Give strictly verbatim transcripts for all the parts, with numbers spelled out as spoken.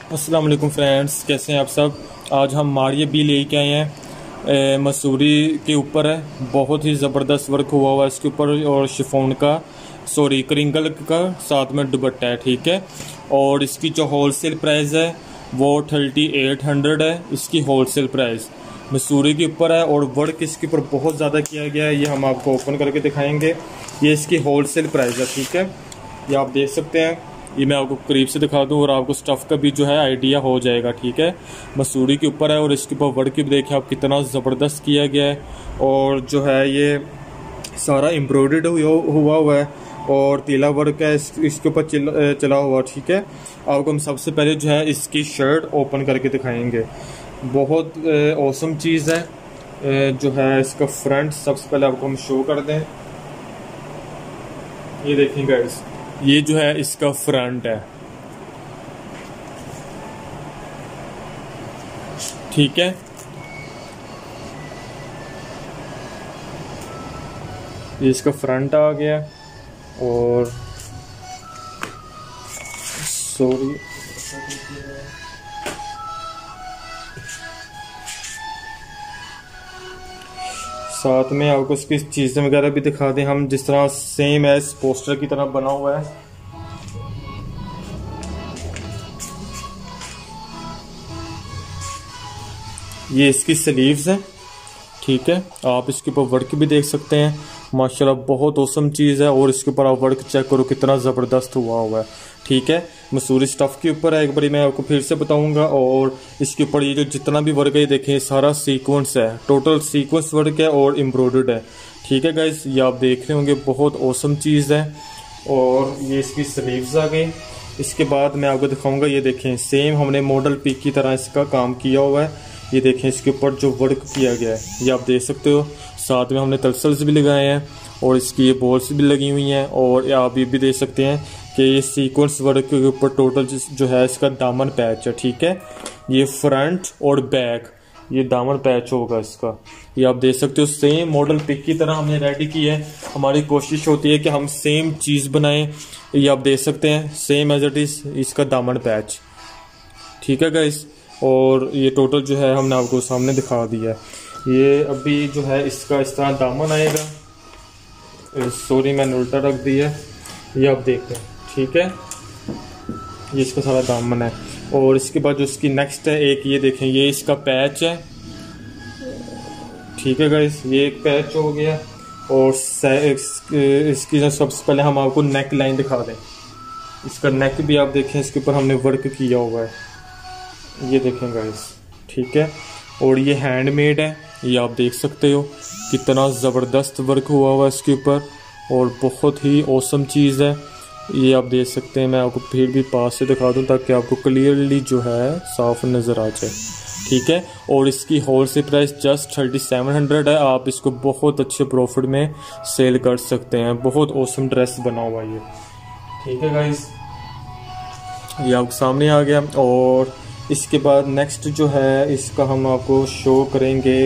अस्सलाम वालेकुम फ्रेंड्स, कैसे हैं आप सब। आज हम मारिया बी लेके आए हैं। मसूरी के ऊपर है, बहुत ही ज़बरदस्त वर्क हुआ हुआ है इसके ऊपर, और शिफॉन का सॉरी क्रिंकल का साथ में दुपट्टा है। ठीक है, और इसकी जो होलसेल प्राइस है वो थर्टी एट हंड्रेड है। इसकी होलसेल प्राइस मसूरी के ऊपर है, और वर्क इसके ऊपर बहुत ज़्यादा किया गया है। ये हम आपको ओपन करके दिखाएंगे। ये इसकी होलसेल प्राइस है। ठीक है, ये आप देख सकते हैं। ये मैं आपको करीब से दिखा दूं और आपको स्टफ़ का भी जो है आइडिया हो जाएगा। ठीक है, मसूरी के ऊपर है, और इसके ऊपर वर्क भी देखिए आप कितना ज़बरदस्त किया गया है। और जो है ये सारा एम्ब्रॉयडर्ड हुआ हुआ है, और तीला वर्क है इस, इसके ऊपर चल, चला हुआ। ठीक है, आपको हम सबसे पहले जो है इसकी शर्ट ओपन करके दिखाएंगे। बहुत औसम चीज़ है। जो है इसका फ्रंट सबसे पहले आपको हम शो कर दें। ये देखें गाइस, ये जो है इसका फ्रंट है। ठीक है, ये इसका फ्रंट आ गया। और सॉरी साथ में आपको इसकी चीज़ें वगैरह भी दिखा दें हम, जिस तरह सेम एज पोस्टर की तरह बना हुआ है। ये इसकी स्लीव्स है। ठीक है, आप इसके ऊपर वर्क भी देख सकते हैं। माशाल्लाह बहुत औसम चीज़ है, और इसके ऊपर आप वर्क चेक करो कितना ज़बरदस्त हुआ हुआ है। ठीक है, मसूरी स्टफ़ के ऊपर है। एक बारी मैं आपको फिर से बताऊंगा। और इसके ऊपर ये जो जितना भी वर्क है देखें, सारा सीक्वेंस है, टोटल सीक्वेंस वर्क है और एम्ब्रॉयडर्ड है। ठीक है गाइस, ये आप देख रहे होंगे, बहुत औसम चीज़ है। और ये इसकी स्लीव्स आ गई। इसके बाद मैं आपको दिखाऊंगा, ये देखें सेम हमने मॉडल पीक की तरह इसका काम किया हुआ है। ये देखें इसके ऊपर जो वर्क किया गया है, ये आप देख सकते हो। साथ में हमने तलसल्स भी लगाए हैं, और इसकी ये बॉल्स भी लगी हुई हैं। और आप ये भी देख सकते हैं कि ये सीक्वेंस वर्क के ऊपर टोटल जो है इसका दामन पैच है। ठीक है, ये फ्रंट और बैक ये दामन पैच होगा इसका। ये आप देख सकते हो, सेम मॉडल पिक की तरह हमने रेडी की है। हमारी कोशिश होती है कि हम सेम चीज़ बनाएं। ये आप देख सकते हैं, सेम एज इट इज़ इसका दामन पैच। ठीक है गाइस, और ये टोटल जो है हमने आपको सामने दिखा दिया है। ये अभी जो है इसका इस तरह दामन आएगा। सॉरी मैंने उल्टा रख दिया, ये आप देखते हैं। ठीक है, ये इसका सारा दामन है। और इसके बाद जो इसकी नेक्स्ट है, एक ये देखें, ये इसका पैच है। ठीक है गाइस, ये एक पैच हो गया। और इसकी जो सबसे पहले हम आपको नेक लाइन दिखा दें। इसका नेक भी आप देखें, इसके ऊपर हमने वर्क किया हुआ है। ये देखें गाइस। ठीक है, और ये हैंडमेड है। ये आप देख सकते हो कितना ज़बरदस्त वर्क हुआ हुआ है इसके ऊपर, और बहुत ही औसम चीज़ है। ये आप देख सकते हैं। मैं आपको फिर भी पास से दिखा दूं ताकि आपको क्लियरली जो है साफ नज़र आ जाए। ठीक है, और इसकी wholesale price just thirty seven hundred है। आप इसको बहुत अच्छे प्रॉफिट में सेल कर सकते हैं। बहुत औसम ड्रेस बना हुआ है ये। ठीक है गाइस, ये आपके सामने आ गया। और इसके बाद नेक्स्ट जो है इसका हम आपको शो करेंगे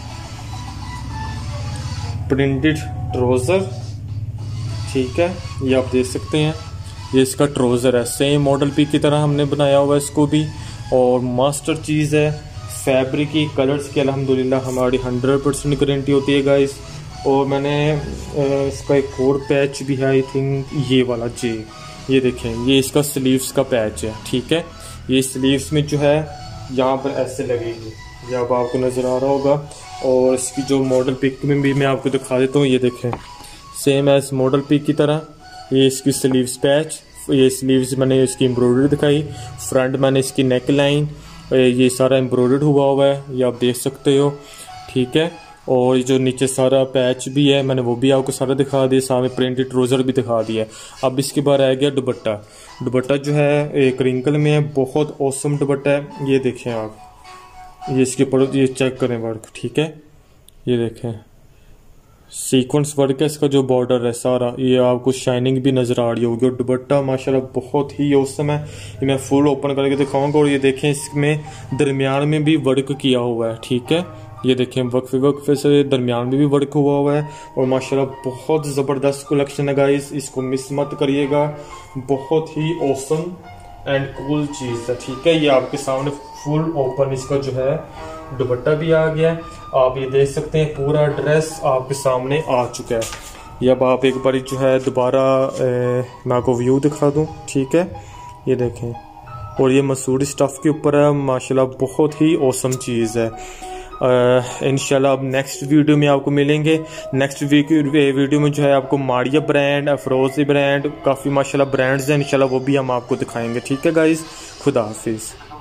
प्रिंटेड ट्राउज़र। ठीक है, ये आप देख सकते हैं, ये इसका ट्राउज़र है। सेम मॉडल पी की तरह हमने बनाया हुआ है इसको भी, और मास्टर चीज़ है। फैब्रिक की कलर्स की अल्हम्दुलिल्लाह हमारी हंड्रेड परसेंट गारंटी होती है गाइस। और मैंने इसका एक और पैच भी है, आई थिंक ये वाला जी। ये देखें, ये इसका स्लीव्स का पैच है। ठीक है, ये स्लीव्स में जो है यहाँ पर ऐसे लगेगी, ये अब आपको नज़र आ रहा होगा। और इसकी जो मॉडल पिक में भी मैं आपको दिखा देता हूँ। ये देखें, सेम एज मॉडल पिक की तरह ये इसकी स्लीव्स पैच। ये स्लीव्स मैंने इसकी एम्ब्रॉयडरी दिखाई। फ्रंट मैंने इसकी नेक लाइन, ये सारा एम्ब्रॉयडर्ड हुआ हुआ है, ये आप देख सकते हो। ठीक है, और ये जो नीचे सारा पैच भी है मैंने वो भी आपको सारा दिखा दिया। सामने प्रिंटेड ट्राउज़र भी दिखा दिया। अब इसके बाद आ गया दुपट्टा। दुपट्टा जो है एक रिंकल में है, बहुत औसम दुपट्टा है। ये देखें आप, ये इसके ऊपर ये चेक करें वर्क। ठीक है, ये देखें सीक्वेंस वर्क है। इसका जो बॉर्डर है सारा, ये आपको शाइनिंग भी नज़र आ रही होगी। और दुपट्टा माशाल्लाह बहुत ही औसम है। ये मैं फुल ओपन करके दिखाऊंगा। और ये देखें, इसमें दरमियान में भी वर्क किया हुआ है। ठीक है, ये देखें वक्फे वक्फे से दरमियान में भी वर्क हुआ हुआ है। और माशाल्लाह बहुत ज़बरदस्त कलेक्शन है गाइस, इसको मिस मत करिएगा। बहुत ही औसम एंड कूल चीज़ है, ठीक है। ये आपके सामने फुल ओपन इसका जो है दुपट्टा भी आ गया है। आप ये देख सकते हैं पूरा ड्रेस आपके सामने आ चुका है। ये अब आप एक बार जो है दोबारा मैं आपको व्यू दिखा दूं, ठीक है। ये देखें, और ये मसूरी स्टफ़ के ऊपर है, माशाल्लाह बहुत ही औसम चीज़ है। इंशाल्लाह अब नेक्स्ट वीडियो में आपको मिलेंगे। नेक्स्ट वीक वीडियो में जो है आपको मारिया ब्रांड, अफरोज़ी ब्रांड, काफ़ी माशाल्लाह ब्रांड्स हैं, इंशाल्लाह वो भी हम आपको दिखाएंगे, ठीक है गाइस। खुदा हाफिज़।